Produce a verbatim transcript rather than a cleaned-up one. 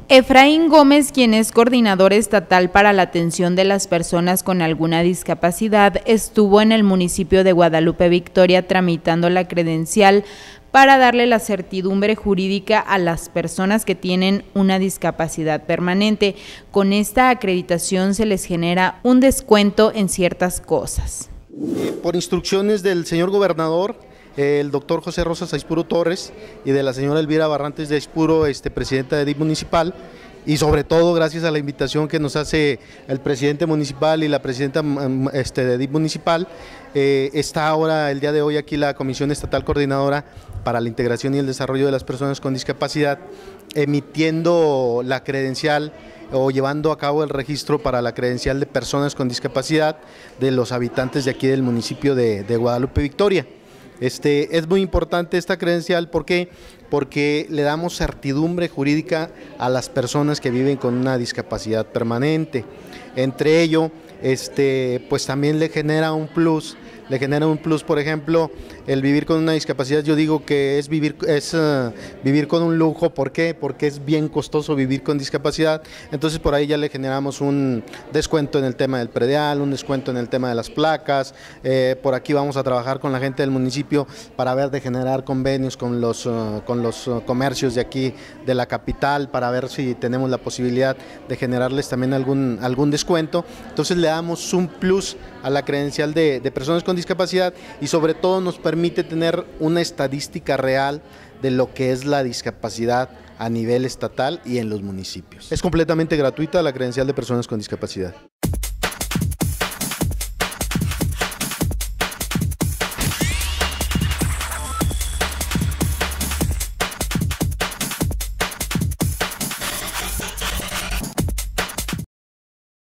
Efraín Gómez, quien es coordinador estatal para la atención de las personas con alguna discapacidad, estuvo en el municipio de Guadalupe Victoria tramitando la credencial para darle la certidumbre jurídica a las personas que tienen una discapacidad permanente. Con esta acreditación se les genera un descuento en ciertas cosas. Por instrucciones del señor gobernador, el doctor José Rosas Aispuro Torres, y de la señora Elvira Barrantes de Aispuro, este, presidenta de D I F municipal, y sobre todo gracias a la invitación que nos hace el presidente municipal y la presidenta este, de D I F municipal, eh, está ahora el día de hoy aquí la Comisión Estatal Coordinadora para la Integración y el Desarrollo de las Personas con Discapacidad, emitiendo la credencial o llevando a cabo el registro para la credencial de personas con discapacidad de los habitantes de aquí del municipio de, de Guadalupe Victoria. Este, es muy importante esta credencial, ¿por qué? Porque le damos certidumbre jurídica a las personas que viven con una discapacidad permanente. Entre ello, este, pues también le genera un plus, le genera un plus, por ejemplo, el vivir con una discapacidad. Yo digo que es vivir, es, uh, vivir con un lujo. ¿Por qué? Porque es bien costoso vivir con discapacidad. Entonces por ahí ya le generamos un descuento en el tema del predial, un descuento en el tema de las placas. Eh, por aquí vamos a trabajar con la gente del municipio para ver de generar convenios con los, uh, con los uh, comercios de aquí de la capital, para ver si tenemos la posibilidad de generarles también algún, algún descuento. Entonces le damos un plus a la credencial de, de personas con discapacidad, y sobre todo nos permite tener una estadística real de lo que es la discapacidad a nivel estatal y en los municipios. Es completamente gratuita la credencial de personas con discapacidad.